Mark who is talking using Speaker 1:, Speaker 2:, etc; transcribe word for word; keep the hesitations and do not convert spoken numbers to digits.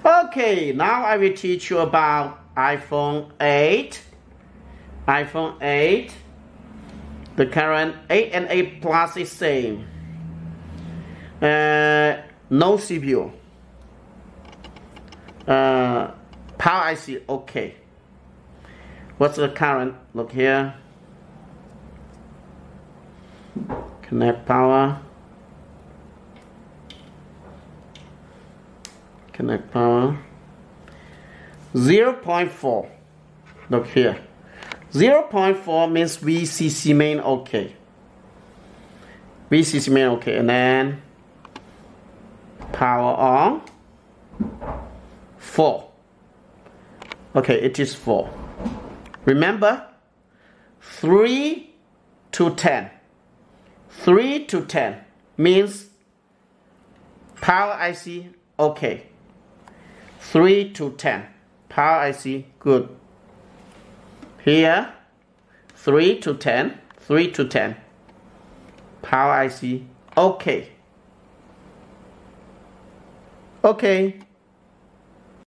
Speaker 1: Okay, now I will teach you about iPhone eight. iPhone eight. The current eight and eight Plus is same. Uh, no C P U. Uh, power I C okay. What's the current? Look here. Connect power. Connect power. zero point four. Look here. zero point four means V C C main okay. V C C main okay. And then power on. four. Okay, it is four. Remember, three to ten. three to ten means power I C okay. three to ten. Power I C good. Here, three to ten. three to ten. Power I C okay. Okay.